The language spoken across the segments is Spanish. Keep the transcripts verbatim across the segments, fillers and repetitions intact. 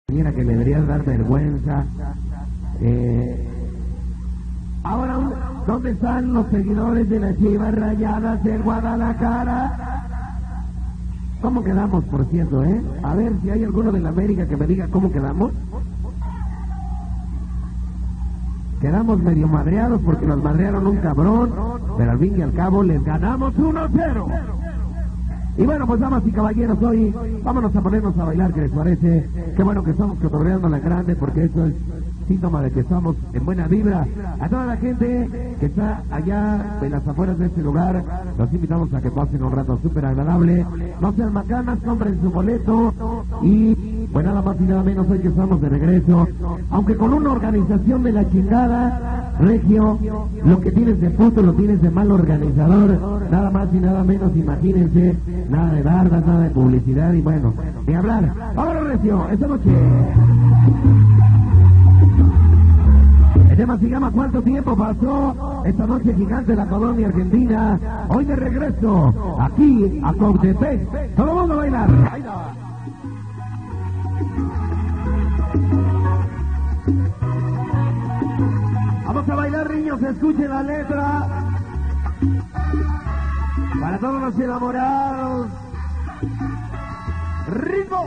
Mira que le deberías dar vergüenza. Eh, ahora, ¿dónde están los seguidores de las Chivas Rayadas del Guadalajara? ¿Cómo quedamos, por cierto, eh? A ver si hay alguno de la América que me diga cómo quedamos. Quedamos medio madreados porque nos madrearon un cabrón, pero al fin y al cabo les ganamos uno cero. Y bueno, pues damas y caballeros, hoy vámonos a ponernos a bailar, ¿qué les parece? Qué bueno que estamos cotorreando a la grande, porque eso es síntoma de que estamos en buena vibra. A toda la gente que está allá en las afueras de este lugar, los invitamos a que pasen un rato súper agradable. No sean macanas, compren su boleto. Y pues nada más y nada menos, hoy que estamos de regreso, aunque con una organización de la chingada, Regio, lo que tienes de puto lo tienes de mal organizador, nada más y nada menos, imagínense, nada de bardas, nada de publicidad y bueno, ni hablar. Ahora Regio, esta noche el tema se llama ¿Cuánto tiempo pasó? Esta noche gigante de la colonia argentina, hoy de regreso, aquí a Cuautepec, todo el mundo a bailar. Ahí va. Vamos a bailar, niños, escuchen la letra. Para todos los enamorados. ¡Ritmo!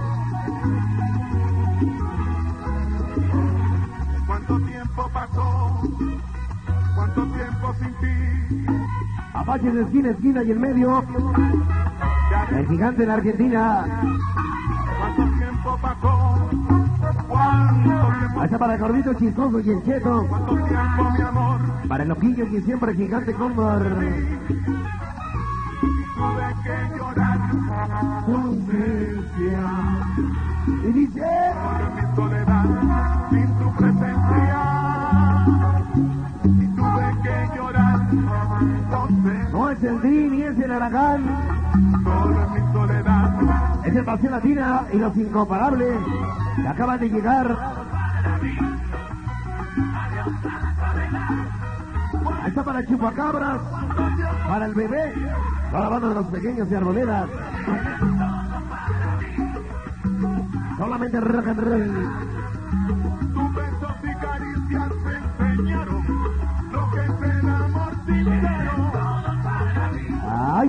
¿Cuánto tiempo pasó? ¿Cuánto tiempo sin ti? Apaches de esquina, esquina y en medio. El gigante de la Argentina. ¿Cuánto tiempo pasó? ¿Cuánto tiempo? Ahí está para el gordito chistoso y el cheto. ¿Cuánto tiempo, mi amor? Para el loquillo y siempre el gigante Cóndor. Tuve que llorar tu ausencia. Y dice... Solo en mi soledad, sin tu presencia. Y tuve que llorar tu ausencia. No es el Dri ni es el Aragán. Solo en mi soledad. Es el Pasión Latina y los incomparables que acaban de llegar. Ahí está para Chupacabras, para el bebé, para la banda de los pequeños de Arboledas. Solamente rock and roll. Tus besos y caricias me enseñaron lo que es el amor sincero. Ay.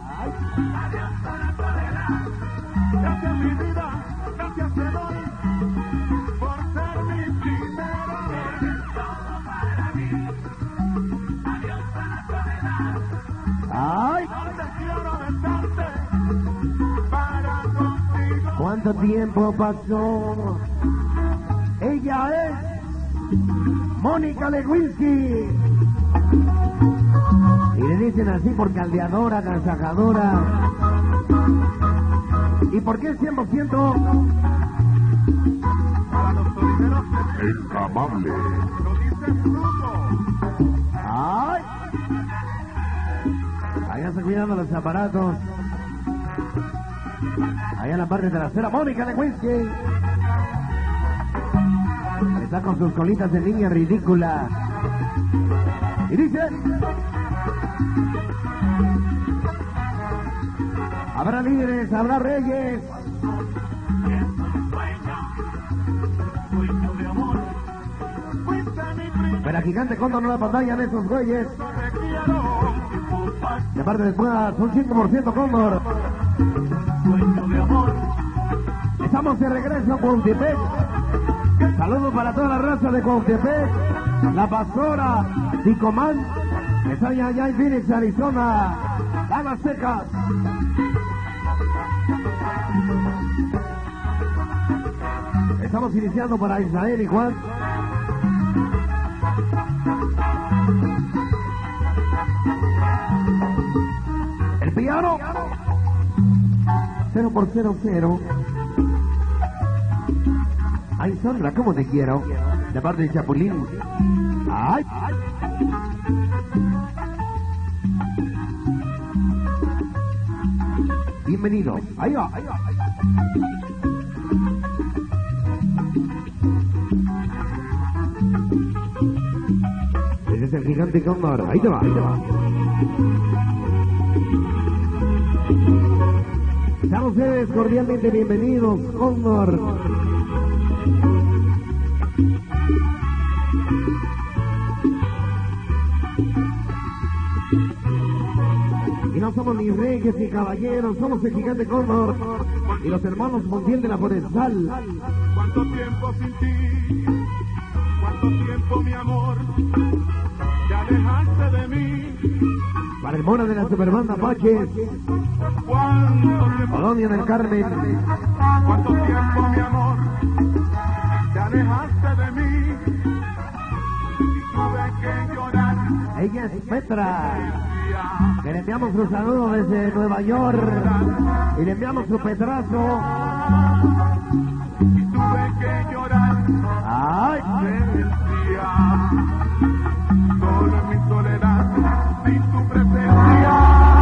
Gracias mi vida, gracias te doy por ser mi primero. Ay. Te quiero besarte para contigo. ¿Cuánto tiempo pasó? Ella es Mónica Lewinsky. Y le dicen así por caldeadora, agasadora. ¿Y por qué cien por ciento? Para los solideros Encamable. lo dice Fruto. ¡Ay! Allá está cuidando los aparatos. Allá en la parte trasera, Mónica Lewinsky. Está con sus colitas de niña ridícula. Y dice... Habrá líderes, habrá reyes. Pero a Gigante Cóndor no la pantallan esos güeyes. De parte de Puebla, son cinco por ciento Cóndor. Estamos de regreso a Cuautepec. Saludos para toda la raza de Cuautepec. La Pastora, Ticomán, que está allá en Phoenix, Arizona. Aguas Secas. Estamos iniciando para Israel y Juan. El piano. Cero por cero cero. Ay, Sondra, ¿cómo te quiero? De parte de Chapulín. Ay. Bienvenidos. Ahí va, ahí va, ahí va. Ese es el Gigante Cóndor. Ahí te va, ahí te va. Sean ustedes cordialmente bienvenidos, Cóndor. Y no somos ni reyes ni caballeros, somos el gigante Cóndor y los hermanos Montiel de la Forestal. Cuánto tiempo sin ti, cuánto tiempo mi amor, te alejaste de mí. Para el Mora de la Superbanda Apaches, Cuánto tiempo, Colonia del Carmen, cuánto tiempo mi amor, te alejaste de mí. Y tuve que llorar. ella es Petra, que le enviamos un saludo desde Nueva York y le enviamos su petrazo. Y tuve que llorar. ¡Ay! Demencia, solo en mi soledad, sin tu presencia.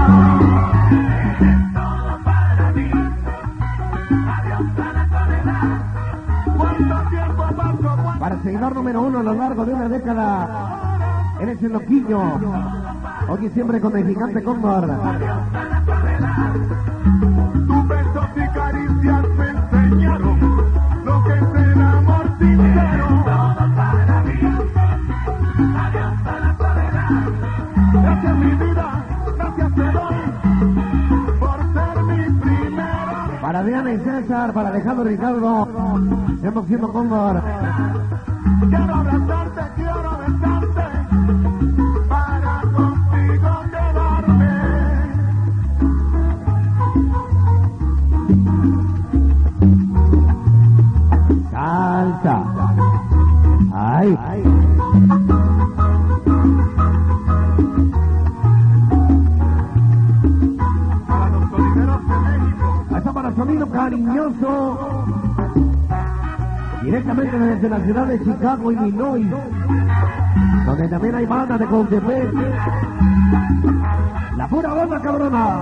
Eres todo para mí. Adiós a la soledad. ¿Cuánto tiempo pasó? ¿Cuánto Para el seguidor número uno a lo largo de una década, eres el loquillo. Hoy y siempre con el gigante Cóndor. tus besos y caricias me enseñaron lo que es el amor sincero? Todo para mí. Adiós a la soledad. Gracias mi vida, gracias te doy por ser mi primero. Para Diana y César, para Alejandro y Ricardo, hemos sido Cóndor. Quiero abrazarte, quiero besarte, para contigo quedarme. Salsa. Ay. Para los solideros de México, Hasta para sonido cariñoso. Directamente desde la ciudad de Chicago, Illinois, donde también hay banda de Contepec. La pura banda cabrona.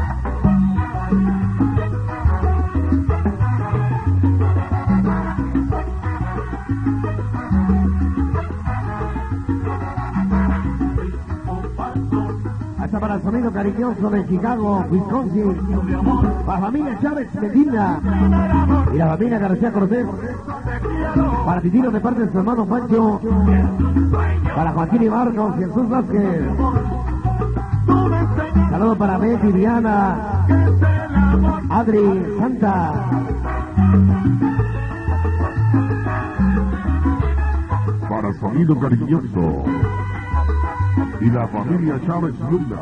Hasta para el sonido cariñoso de Chicago, Wisconsin, para la familia Chávez Medina y la familia García Cortés, para Titino de parte de su hermano Pancho, para Joaquín y Marcos y Jesús Vázquez. Saludos para Betty, Diana, Adri, Santa. Para sonido cariñoso y la familia Chávez Luna.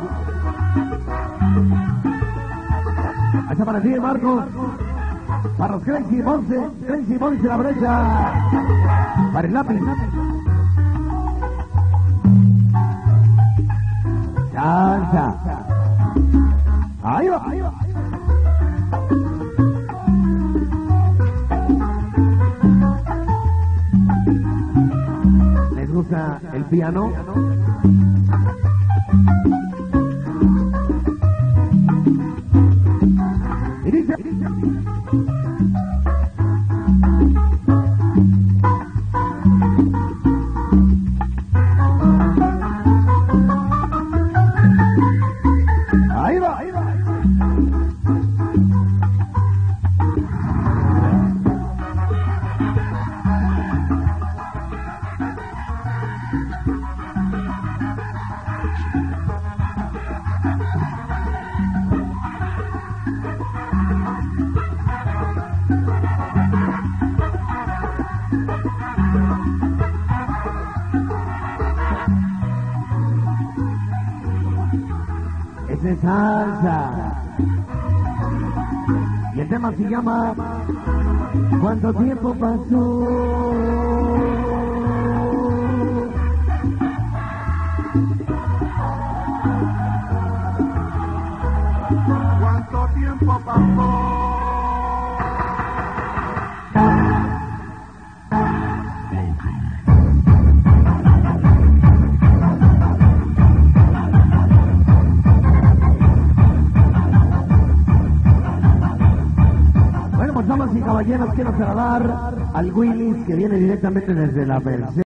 Hasta para ti, Marcos. Para los Crazy Monse, Crazy Monse la brecha. Para el lápiz. Chanza. Ahí va, ahí va. ¿Les gusta el piano? Y dice... Ahí va, ahí va. Esa es salsa. Y el tema se llama ¿Cuánto tiempo pasó? ¿cuánto tiempo pasó? Bueno, pues damas y caballeros, quiero saludar al Willis, que viene directamente desde la Merced.